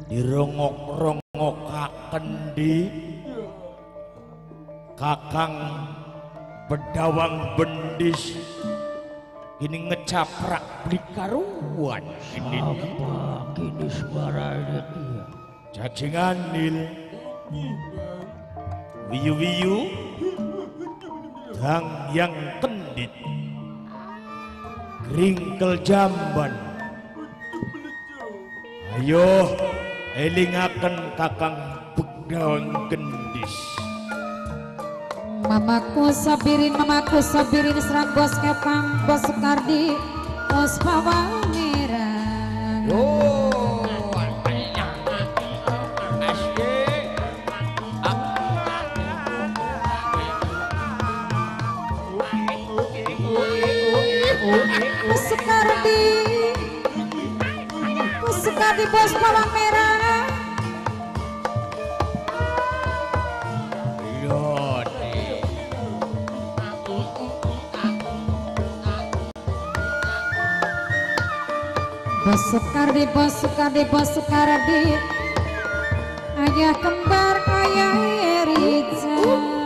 dirongok-rongokaken di Kakang Bedawang Bendis ini ngecaprak beli karuan ini kini suaranya dia cacing anil wiyu-wiyu dang yang kendit gringkel jamban ayo elingaken Kakang Bedawang Gendis. Mamaku sabirin serang bos Kepang bos Sukardi bos Pawang Merah. Bos Sukardi bos Pawang Merah. Bos Sukardi ayah kembar ayah Erica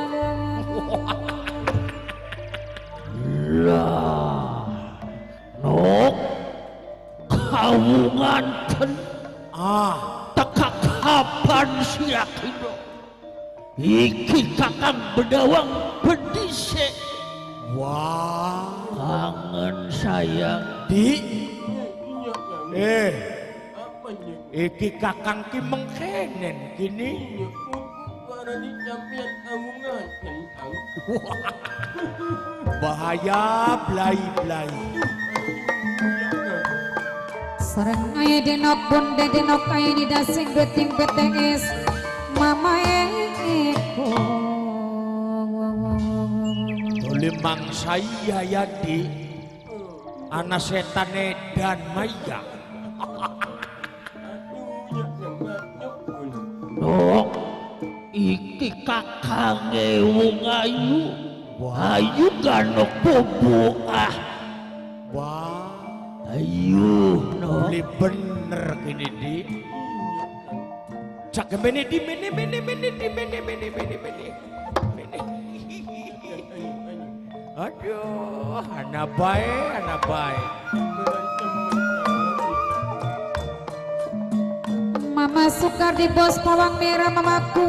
lah nok kawungan teka kapan siakino iki Kakang Bedawang Bendis wah kangen sayang di iki Kakang ki mengkenen kini bahaya blai-blai sareng aya denok bonde denok aya di dasing beting BTS mama eko dolimang saya ya di anak setan dan maya nok iki kakange wong ayu ayu ganok bobo wah ayu nok beli bener gini di cak mene di mene aduh anak baik Mama Sukardi bos Pawang Merah mamaku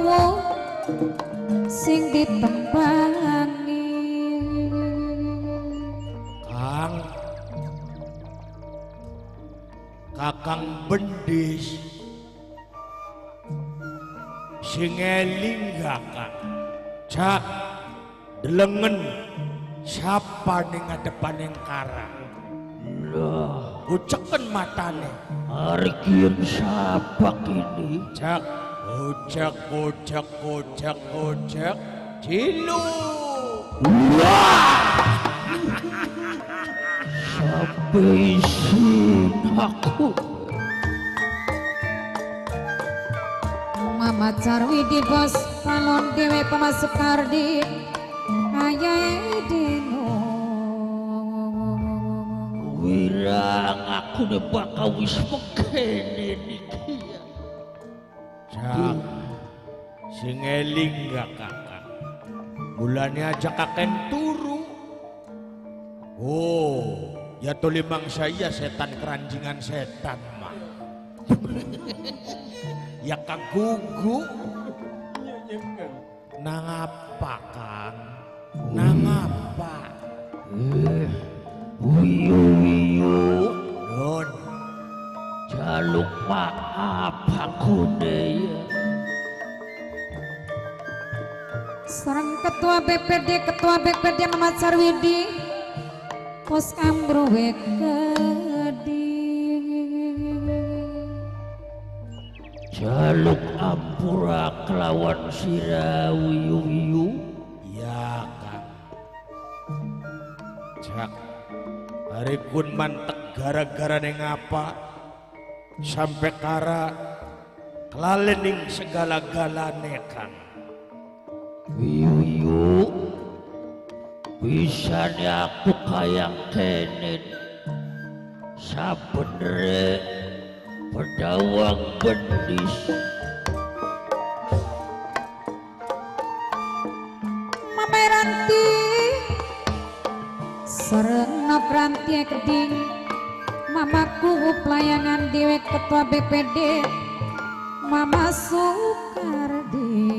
sing ditembangi Kakang Bendis sing eling Kakang cak delengen siapa ning ngadepaning karang lah uceken matane hari kian siapa kini cak ojek cilu sampai sin aku Mama Carwidi bos Palon Dewe Pamasuk Kardi ayah Dino wirang aku ne bakal wis mekene niki ya cak sing eling gak Kakang bulannya aja kakek turu oh ya tolimang saya setan keranjingan setan mah ya kagugu nang apa Kang nang apa wiyu Don jaluk maaf aku deh Sarang ketua BPD Mama Carwidi pos Ambrowe Kedi jaluk ampura kelawan sira wiyu ya Kang cak hari kun mantek gara-gara neng apa sampai kara kelalening segala-galane Kang wiyu bisa aku kayang kenen sabenere dawang bendis Mameranti Serena Pranti Keding Mamaku pelayanan dewe ketua BPD Mama Soekardi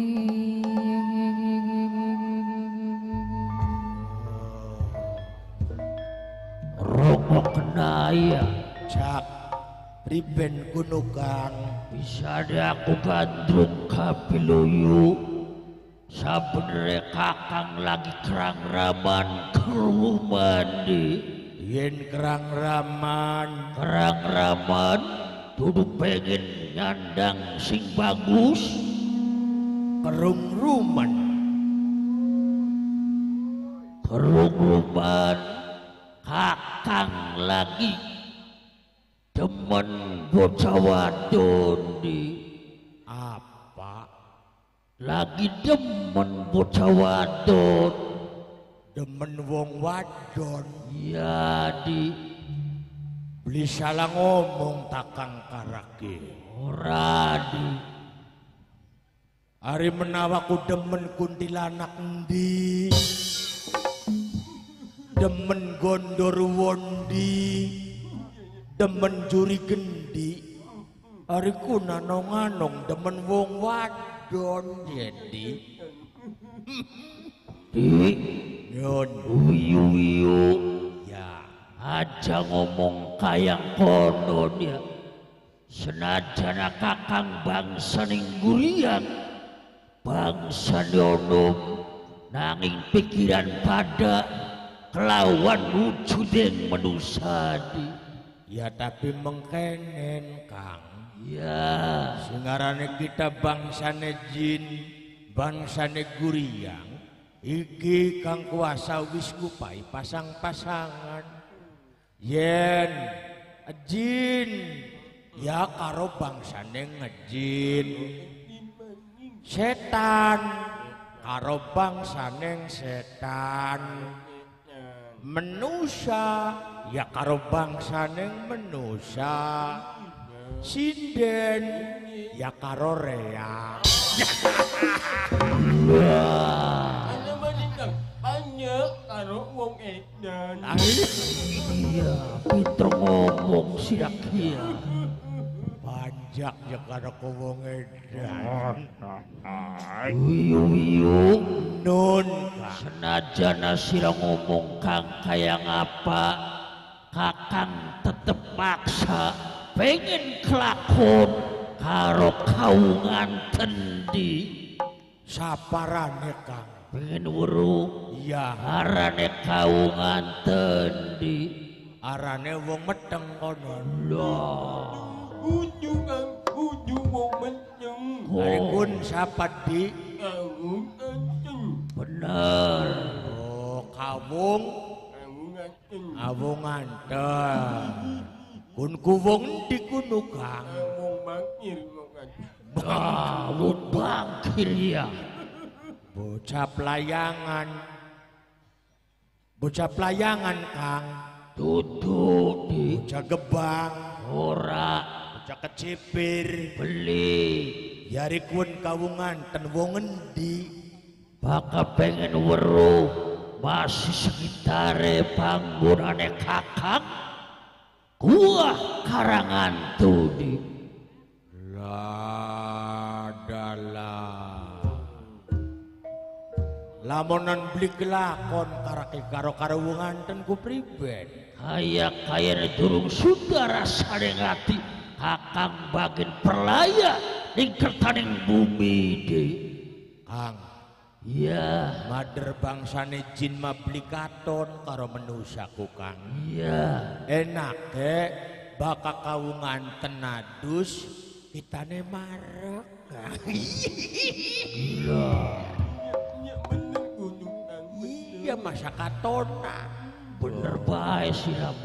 rokok kenaya Cak priben kunugang bisa ada aku gandrung kapiluyu sabenere kakang lagi kerang raman keruh mandi yen kerang raman duduk pengen nyandang sing bagus kerung ruman kakang lagi demen bocah wadon di apa lagi demen bocah wadon demen wong wadon ya di beli salah ngomong takang karake ora di hari menawaku demen kuntilanak endi demen gondor wondi demen juri gendi hariku nanong-anong demen wong wadon jadi di Yun wiyu ya aja ngomong kayang kono dia senajan kakang bangsa ning guriang bangsa nyonom nanging pikiran pada kelawan wujudeng manusia di ya tapi mengkenen Kang ya singarane kita bangsane jin bangsane guriang iki kang kuasa wis ngupai pasang-pasangan yen jin ya karo bangsane ngejin setan karo bangsane setan menusa ya karo bangsane menusa sinden ya karo reak banyak karo wong edan iya pinter ngomong sidak iya panjak ya karo wong edan wiyu nun senajan sira ngomong kang kaya ngapa kakang tetep maksa pengen kelakon karo kaungan tendi saparane Kang pengen weruh iya arane kaungan tendi arane wong meteng kono uju wong menceng Arikun sapa di kamu anceng bener oh kawung kamu anceng awung anten kun kuwung di kuno Kang wong bangkir wong anceng Dawud bangkir ya bocah pelayangan Kang duduk di bocah gebang ora bocah kecipir beli yari kun kawungan ten wong endi baka pengen weruh masih sekitare panggonane kakang gua karangan tudi ladalah lamonan beli kelakon karo wong anten ku priben kaya durung sudah rasane ngati kakang bagian perlaya ning kertaning bumi de Kang iya mader bangsane jin mah beli katon karo menusaku Kang iya enak baka kawungan tenadus kitane marek iya ya bener gunung kang iya masa katona bener bae siram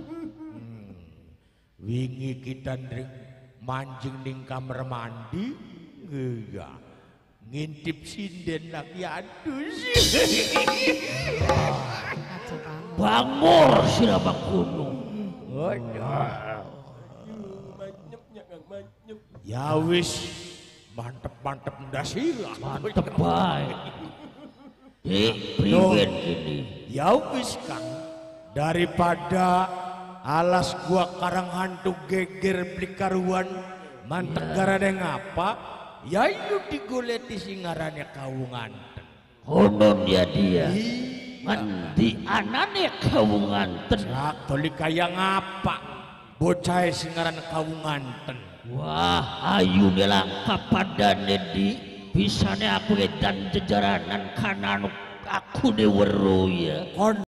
wingi kita mancing ning kamar mandi iya ngintip sinden lagi adus bangor siram gunung oh banyak manyep. Ya wis mantep-mantep ndasira. Mantep bae. Priwen ini. Ya wis Kang, daripada alas gua karang hantu geger beli karuan mantep garane ngapa ya itu digoleti singarannya kawunganten. Konon ya dia. Mandi anane kawunganten. Sak toli kaya ngapa bocah singaran kawunganten. Wah, ayu nelangkap padane di bisane aku edan jejaranan kanan aku deweru ya.